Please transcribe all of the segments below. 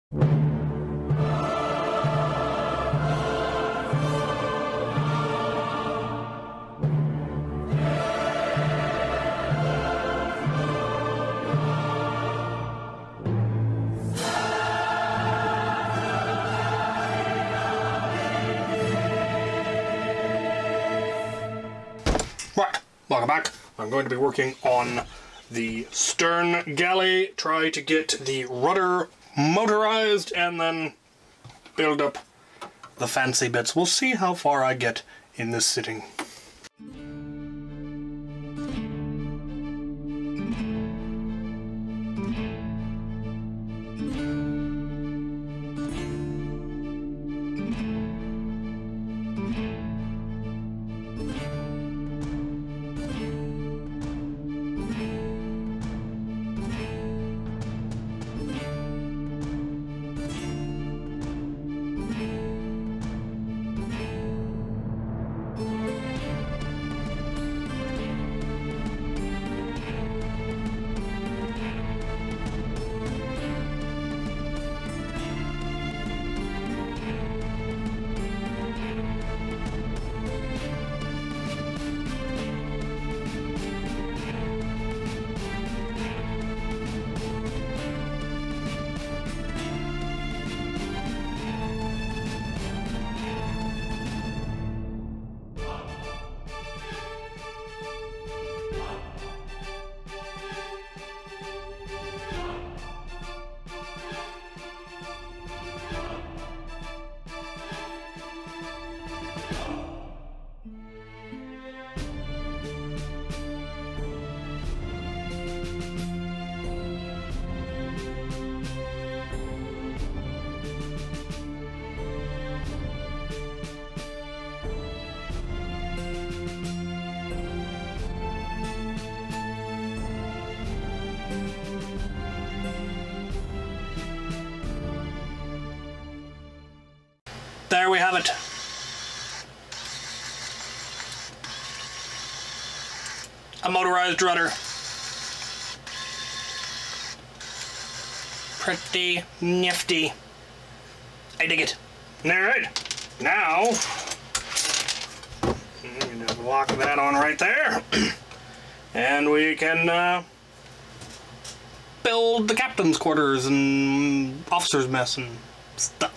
Right, welcome back. I'm going to be working on the stern galley, try to get the rudder motorized, and then build up the fancy bits. We'll see how far I get in this sitting. There we have it. A motorized rudder. Pretty nifty. I dig it. Alright, now, just lock that on right there. And we can build the captain's quarters and officer's mess and stuff.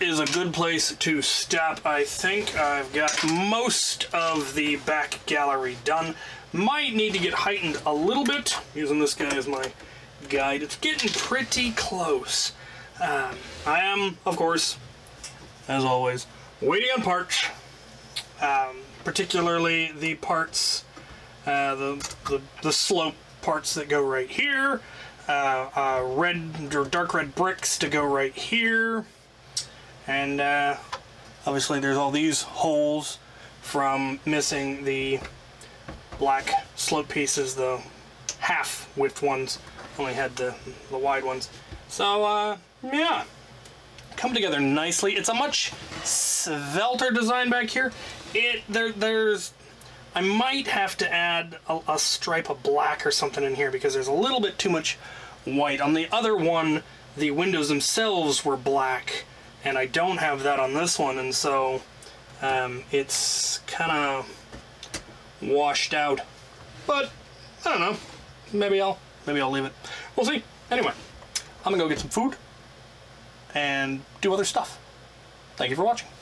is a good place to stop, I think. I've got most of the back gallery done. Might need to get heightened a little bit, using this guy as my guide. It's getting pretty close. I am, of course, as always, waiting on parts. Particularly the parts, the slope parts that go right here. Red or dark red bricks to go right here. And obviously there's all these holes from missing the black slope pieces, the half width ones, only had the wide ones. So yeah, come together nicely. It's a much svelter design back here. I might have to add a stripe of black or something in here because there's a little bit too much white. On the other one, the windows themselves were black, and I don't have that on this one, and so it's kind of washed out. But I don't know. Maybe I'll leave it. We'll see. Anyway, I'm gonna go get some food and do other stuff. Thank you for watching.